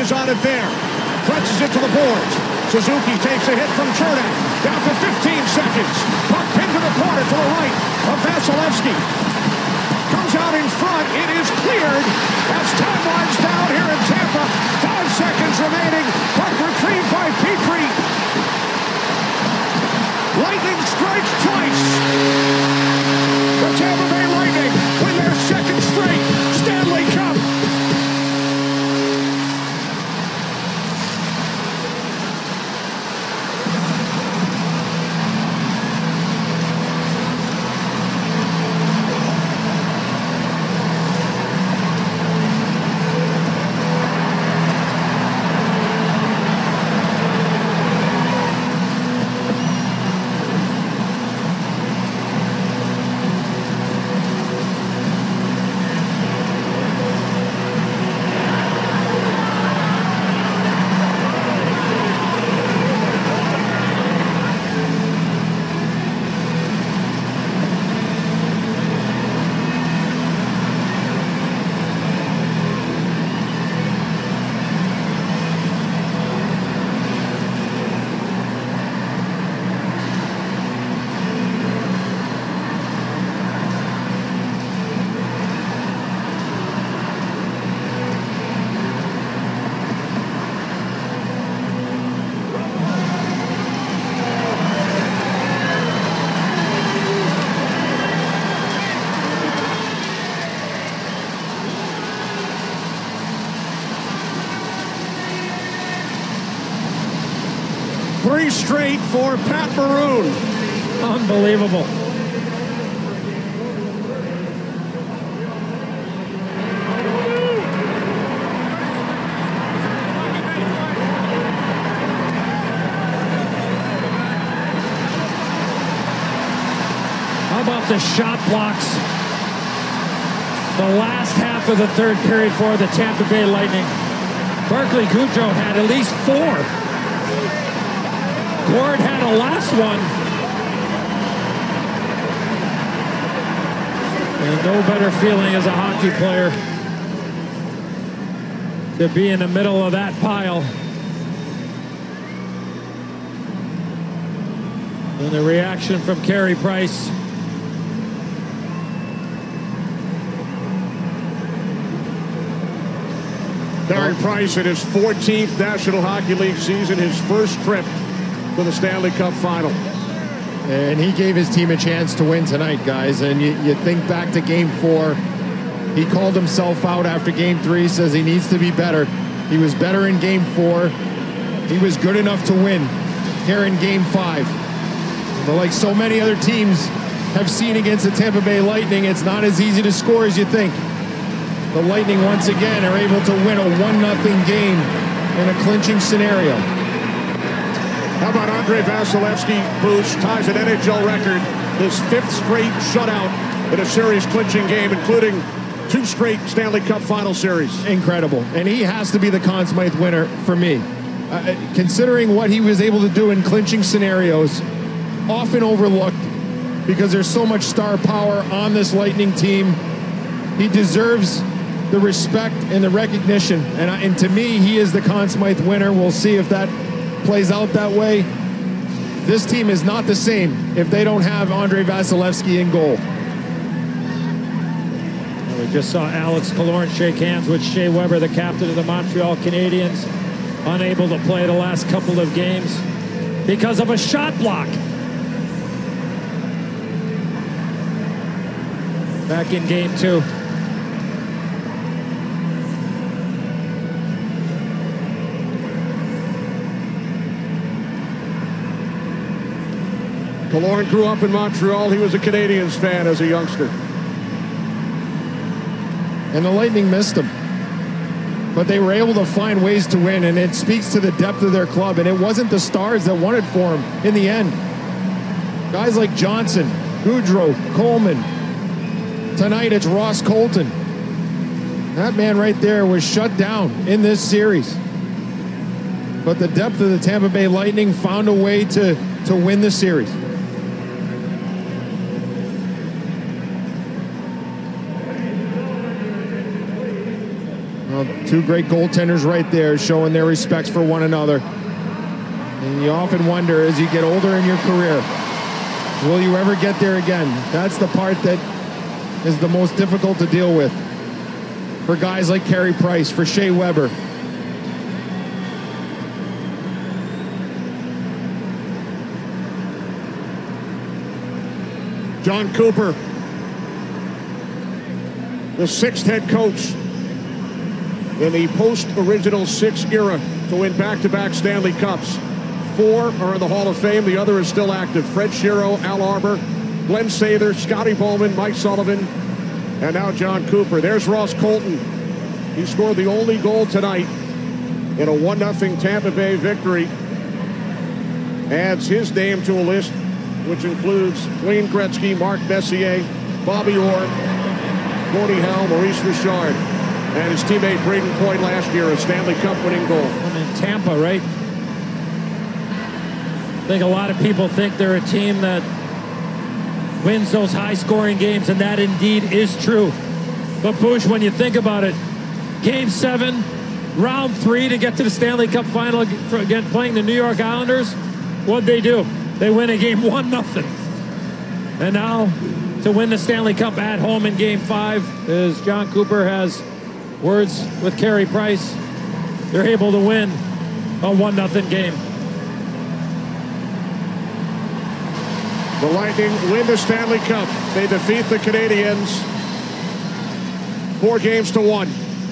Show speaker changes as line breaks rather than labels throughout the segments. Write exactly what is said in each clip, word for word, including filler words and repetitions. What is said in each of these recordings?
is on it there. Crunches it to the boards. Suzuki takes a hit from Chernak. Down to fifteen seconds. Puck into the corner to the right of Vasilevsky. Comes out in front. It is cleared as time winds down here in Tampa. Five seconds remaining. Puck retrieved by Petrie. Lightning strikes twice. The Tampa Bay Lightning win their second straight Stanley Cup. Three straight for Pat Maroon.
Unbelievable. How about the shot blocks? The last half of the third period for the Tampa Bay Lightning. Barclay Goodrow had at least four. Gord had a last one. And no better feeling as a hockey player to be in the middle of that pile. And the reaction from Carey Price.
Carey Price in his fourteenth National Hockey League season, his first trip to the Stanley Cup final.
And he gave his team a chance to win tonight, guys. And you, you think back to game four. He called himself out after game three, says he needs to be better. He was better in game four. He was good enough to win here in game five. But like so many other teams have seen against the Tampa Bay Lightning, it's not as easy to score as you think. The Lightning once again are able to win a one nothing game in a clinching scenario.
How about Andre Vasilevsky, Bruce, ties an N H L record, his fifth straight shutout in a series clinching game, including two straight Stanley Cup final series.
Incredible. And he has to be the Conn Smythe winner for me. Uh, considering what he was able to do in clinching scenarios, often overlooked because there's so much star power on this Lightning team. He deserves the respect and the recognition. And, uh, and to me, he is the Conn Smythe winner. We'll see if that plays out that way. This team is not the same if they don't have Andre Vasilevsky in goal.
We just saw Alex Killorn shake hands with Shea Weber, the captain of the Montreal Canadiens, unable to play the last couple of games because of a shot block. Back in game two.
Killorn grew up in Montreal. He was a Canadiens fan as a youngster.
And the Lightning missed him. But they were able to find ways to win, and it speaks to the depth of their club. And it wasn't the stars that won it for him in the end. Guys like Johnson, Goodrow, Coleman. Tonight it's Ross Colton. That man right there was shut down in this series. But the depth of the Tampa Bay Lightning found a way to, to win the series. Well, two great goaltenders right there showing their respects for one another. And you often wonder, as you get older in your career, will you ever get there again? That's the part that is the most difficult to deal with for guys like Carey Price, for Shea Weber.
John Cooper, the sixth head coach in the post-original six era to win back-to-back Stanley Cups. Four are in the Hall of Fame. The other is still active. Fred Shero, Al Arbor, Glenn Sather, Scotty Bowman, Mike Sullivan, and now John Cooper. There's Ross Colton. He scored the only goal tonight in a one nothing Tampa Bay victory. Adds his name to a list which includes Wayne Gretzky, Mark Messier, Bobby Orr, Gordie Howe, Maurice Richard, and his teammate Braden Point last year, a Stanley Cup winning goal.
I'm in Tampa, right? I think a lot of people think they're a team that wins those high-scoring games, and that indeed is true. But Bush, when you think about it, Game seven, round three to get to the Stanley Cup final again, playing the New York Islanders, what'd they do? They win a game one nothing. And now to win the Stanley Cup at home in Game five, as John Cooper has words with Carey Price, they're able to win a one nothing game.
The Lightning win the Stanley Cup. They defeat the Canadiens four games to one.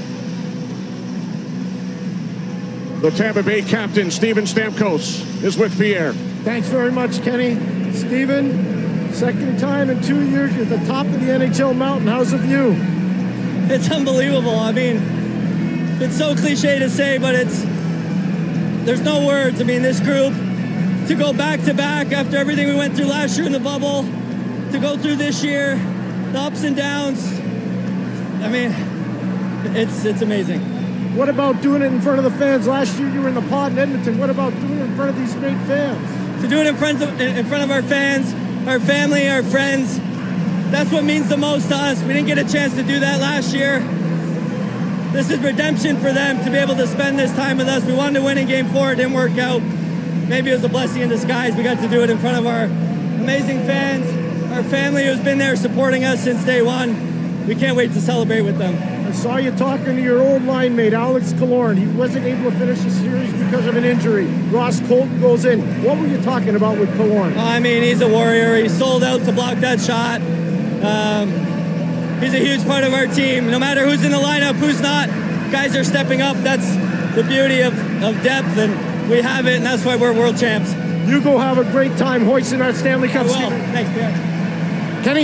The Tampa Bay captain, Steven Stamkos, is with Pierre.
Thanks very much, Kenny. Steven, second time in two years you're at the top of the N H L mountain. How's the view?
It's unbelievable. I mean, it's so cliche to say, but it's, there's no words. I mean, this group, to go back to back after everything we went through last year in the bubble, to go through this year, the ups and downs, I mean, it's it's amazing.
What about doing it in front of the fans? Last year you were in the pod in Edmonton. What about doing it in front of these great fans?
To do it in front of, in front of our fans, our family, our friends, that's what means the most to us. We didn't get a chance to do that last year. This is redemption for them to be able to spend this time with us. We wanted to win in Game four, it didn't work out. Maybe it was a blessing in disguise. We got to do it in front of our amazing fans, our family who's been there supporting us since day one. We can't wait to celebrate with them.
I saw you talking to your old line mate, Alex Killorn. He wasn't able to finish the series because of an injury. Ross Colton goes in. What were you talking about with Killorn?
I mean, he's a warrior. He sold out to block that shot. Um, he's a huge part of our team. No matter who's in the lineup, who's not, guys are stepping up. That's the beauty of, of depth, and we have it, and that's why we're world champs.
You go have a great time hoisting that Stanley Cup.
Well, thanks, Pierre.
Kenny?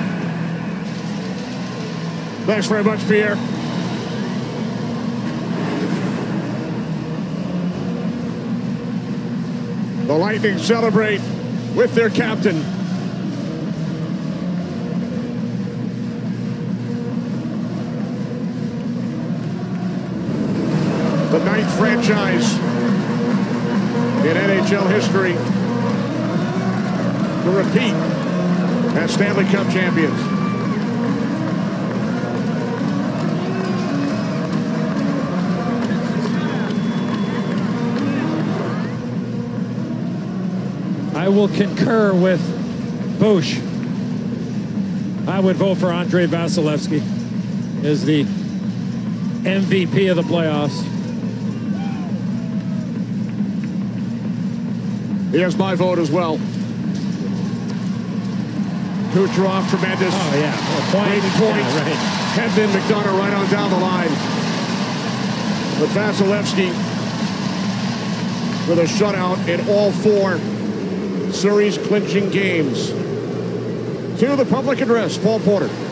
Thanks very much, Pierre. The Lightning celebrate with their captain. The ninth franchise in N H L history to repeat as Stanley Cup champions.
I will concur with Bush. I would vote for Andrei Vasilevsky as the M V P of the playoffs.
Here's my vote as well. Kucherov, tremendous.
Oh, yeah. Well, point.
Braden Point.
Yeah, right.
Hedman, McDonough right on down the line. But Vasilevsky with a shutout in all four series clinching games. To the public address, Paul Porter.